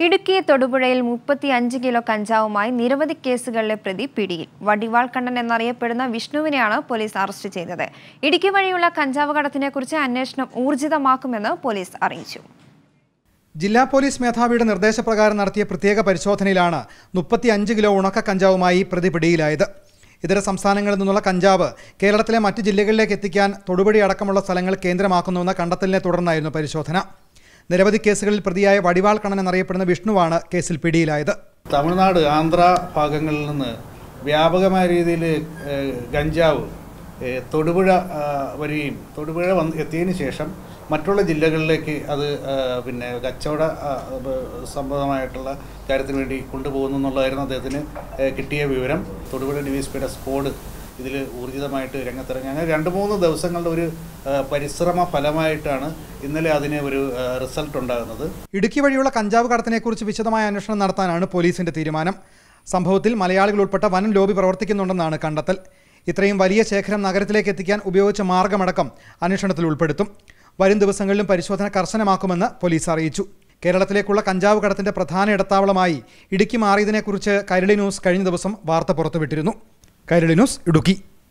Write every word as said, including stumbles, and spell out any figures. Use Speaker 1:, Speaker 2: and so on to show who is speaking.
Speaker 1: ഇടുക്കി തൊടുപുഴയിൽ മുപ്പത്തിയഞ്ച് കിലോ കഞ്ചാവുമായി നിരവധി കേസുകളിലെ പ്രതി പിടിയിൽ. വടിവാൾ കണ്ണൻ എന്നറിയപ്പെടുന്ന വിഷ്ണുവിനെയാണ് പോലീസ് അറസ്റ്റ് ചെയ്തത്. ഇടുക്കി വഴിയുള്ള കഞ്ചാവ് കടത്തിനെക്കുറിച്ച് അന്വേഷണം ഊർജിതമാക്കുമെന്ന് പോലീസ് അറിയിച്ചു.
Speaker 2: ജില്ലാ പോലീസ് മേധാവിയുടെ നിർദ്ദേശപ്രകാരം നടത്തിയ പ്രത്യേക പരിശോധനയിലാണ് മുപ്പത്തിയഞ്ച് കിലോ ഉണക്ക കഞ്ചാവുമായി പ്രതി പിടിയിലായത്. ഇതര സംസ്ഥാനങ്ങളിൽ നിന്നുള്ള കഞ്ചാവ് കേരളത്തിലെ മറ്റ് ജില്ലകളിലേക്ക് എത്തിക്കാൻ തൊടുപുഴ അടക്കമുള്ള സ്ഥലങ്ങൾ കേന്ദ്രമാക്കുന്നുവെന്ന കണ്ടെത്തലിനെ തുടർന്നായിരുന്നു പരിശോധന. നിരവധി കേസുകളിൽ പ്രതിയായ വടിവാൾ കണ്ണൻ എന്നറിയപ്പെടുന്ന വിഷ്ണുവാണ് കേസിൽ പിടിയിലായത്.
Speaker 3: തമിഴ്നാട്, ആന്ധ്ര ഭാഗങ്ങളിൽ നിന്ന് വ്യാപകമായ രീതിയിൽ ഗഞ്ചാവ് തൊടുപുഴ വരികയും തൊടുപുഴ വന്ന് എത്തിയതിന് ശേഷം മറ്റുള്ള ജില്ലകളിലേക്ക് അത് പിന്നെ കച്ചവട സംബന്ധമായിട്ടുള്ള കാര്യത്തിന് വേണ്ടി കൊണ്ടുപോകുന്നു എന്നുള്ളതായിരുന്നു അദ്ദേഹത്തിന് കിട്ടിയ വിവരം. തൊടുപുഴ ഡി വൈ എസ് പിയുടെ സ്ക്വാഡ് ഇതിൽ ഊർജിതമായിട്ട് രംഗത്തിറങ്ങി. അങ്ങനെ രണ്ട് മൂന്ന് ദിവസങ്ങളുടെ ഒരു പരിശ്രമ ഫലമായിട്ടാണ് ഇന്നലെ അതിന് ഒരു റിസൾട്ട് ഉണ്ടാകുന്നത്.
Speaker 2: ഇടുക്കി വഴിയുള്ള കഞ്ചാവ് കടത്തിനെക്കുറിച്ച് വിശദമായ അന്വേഷണം നടത്താനാണ് പോലീസിന്റെ തീരുമാനം. സംഭവത്തിൽ മലയാളികൾ ഉൾപ്പെട്ട വൻ ലോബി പ്രവർത്തിക്കുന്നുണ്ടെന്നാണ് കണ്ടെത്തൽ. ഇത്രയും വലിയ ശേഖരം നഗരത്തിലേക്ക് എത്തിക്കാൻ ഉപയോഗിച്ച മാർഗമടക്കം അന്വേഷണത്തിൽ ഉൾപ്പെടുത്തും. വരും ദിവസങ്ങളിലും പരിശോധന കർശനമാക്കുമെന്ന് പോലീസ് അറിയിച്ചു. കേരളത്തിലേക്കുള്ള കഞ്ചാവ് കടത്തിന്റെ പ്രധാന ഇടത്താവളമായി ഇടുക്കി മാറിയതിനെക്കുറിച്ച് കൈരളി ന്യൂസ് കഴിഞ്ഞ ദിവസം വാർത്ത പുറത്തുവിട്ടിരുന്നു. കൈരളി ന്യൂസ്, ഇടുക്കി.